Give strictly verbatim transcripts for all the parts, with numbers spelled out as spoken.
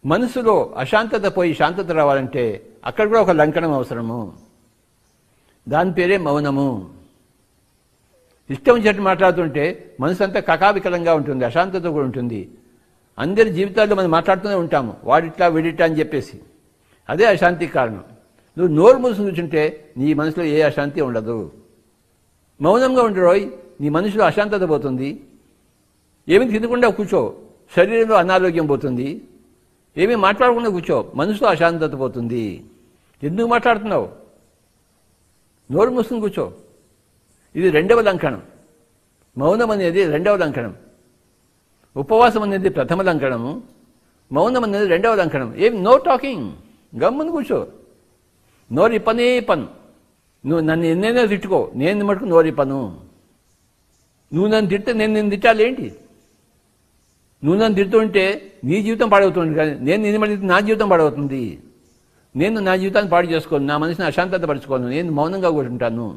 మనసులో అశాంతత పోయి శాంతత రావాలంటే అక్కడ కూడా ఒక లంకనం అవసరము. దాని పేరే మౌనము. ఇష్టం వచ్చినట్టు మాట్లాడుతుంటే మనసు అంతా కకావికలంగా ఉంటుంది, అశాంతత కూడా ఉంటుంది. అందరి జీవితాల్లో మనం మాట్లాడుతూనే ఉంటాము, వాడిట్లా వీడిట్లా అని చెప్పేసి. అదే అశాంతికి కారణం. నువ్వు నోరు మూసుకుని కూర్చుంటే నీ మనసులో ఏ అశాంతి ఉండదు. మౌనంగా ఉండరోయ్, నీ మనసులో అశాంతత పోతుంది. ఏమి తినకుండా కూర్చో, శరీరంలో అనారోగ్యం పోతుంది. ఏమీ మాట్లాడకుండా కూర్చో, మనసులో అశాంతత పోతుంది. ఎందుకు మాట్లాడుతున్నావు? నోరు మూసుకుని కూర్చో. ఇది రెండవ లంకణం. మౌనం అనేది రెండవ లంకణం. ఉపవాసం అనేది ప్రథమ లంకణము, మౌనం అనేది రెండవ లంకణం. ఏం నో టాకింగ్, గమ్మును కూర్చో. నోరి పనే పను. నువ్వు నన్ను ఎన్నైనా తిట్టుకో, నేను మటుకు నోరి పను. నువ్వు నన్ను తిడితే నేను నేను తిట్టాలి ఏంటి? నువ్వు నన్ను తిడుతుంటే నీ జీవితం పాడవుతుంది, కానీ నేను నిన్ను మళ్ళీ నా జీవితం పాడవుతుంది. నేను నా జీవితాన్ని పాడు చేసుకోను, నా మనసుని అశాంతత పరుచుకోను, నేను మౌనంగా కూర్చుంటాను.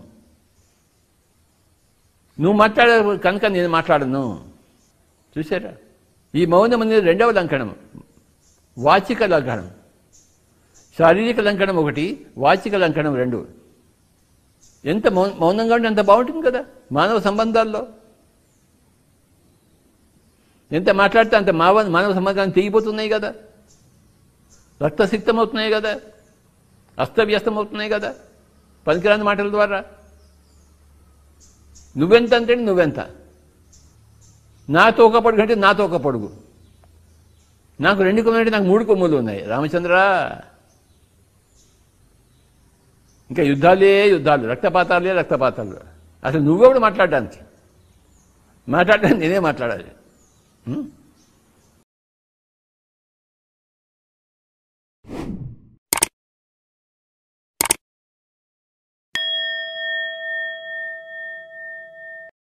నువ్వు మాట్లాడే కనుక నేను మాట్లాడను. చూసారా? ఈ మౌనం అనేది రెండవ లంకణం, వాచిక లంకణం. శారీరక లంకణం ఒకటి, వాచిక లంకణం రెండు. ఎంత మౌ మౌనంగా ఉంటే అంత బాగుంటుంది కదా మానవ సంబంధాల్లో. ఎంత మాట్లాడితే అంత మావ మానవ సంబంధాలు తెగిపోతున్నాయి కదా, రక్తసిక్తం అవుతున్నాయి కదా, అస్తవ్యస్తం అవుతున్నాయి కదా పనికిరాని మాటల ద్వారా. నువ్వెంత అంటే నువ్వెంత, నాతో ఒక పొడుగు అంటే నాతో ఒక పొడుగు, నాకు రెండు కొమ్ములు అంటే నాకు మూడు కొమ్ములు ఉన్నాయి. రామచంద్ర, ఇంకా యుద్ధాలే యుద్ధాలు, రక్తపాతాలే రక్తపాతాలు. అసలు నువ్వెవడు మాట్లాడడానికి? మాట్లాడడానికి నేనే మాట్లాడాలి.